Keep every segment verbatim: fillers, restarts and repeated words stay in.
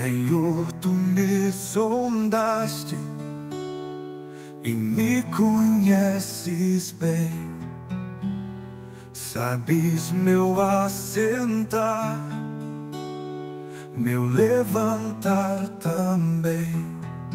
Senhor, tu me sondaste e me conheces bem. Sabes meu assentar, meu levantar também.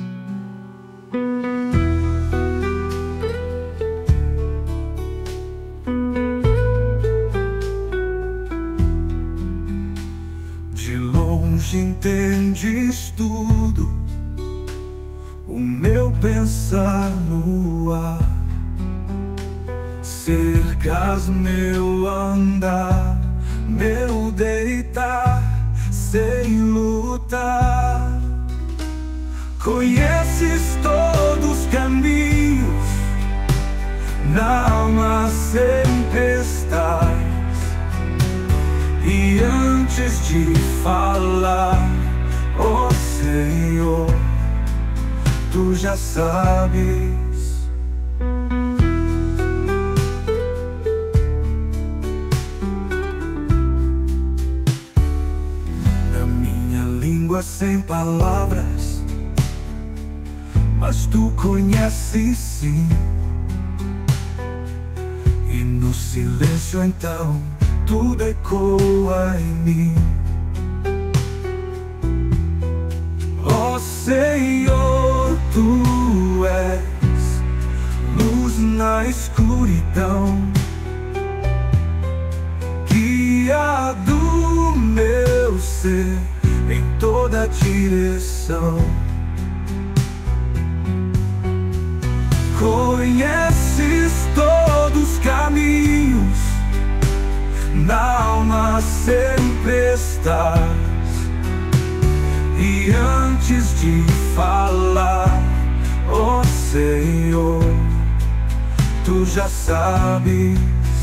De longe entendes tudo, o meu pensar no ar. Cercas meu andar, meu deitar, sem lutar. Conheces todos os caminhos, na alma sempre estás. E antes de falar, ó Senhor, tu já sabes. Na minha língua sem palavras, mas tu conheces sim. E no silêncio então tudo ecoa em mim. Ó Senhor, tu és luz na escuridão, guia do meu ser em toda direção. Conheces todos os caminhos, na alma sempre estás. E antes de falar, ó Senhor, tu já sabes.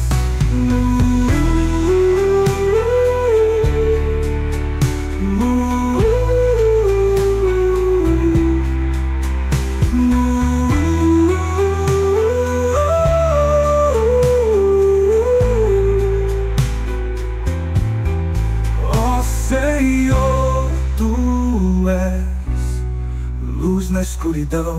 Senhor, tu és luz na escuridão,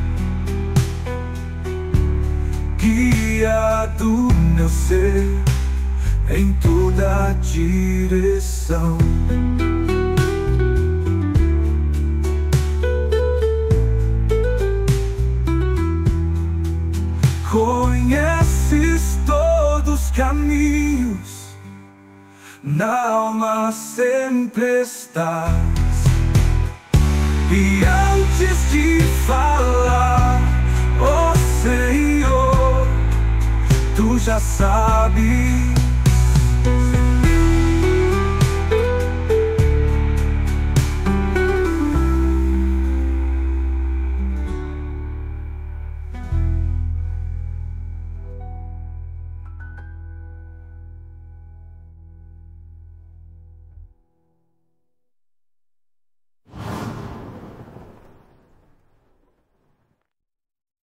guia do meu ser em toda direção. Conheces todos os caminhos, na alma sempre estás. E antes de falar, ó Senhor, tu já sabes.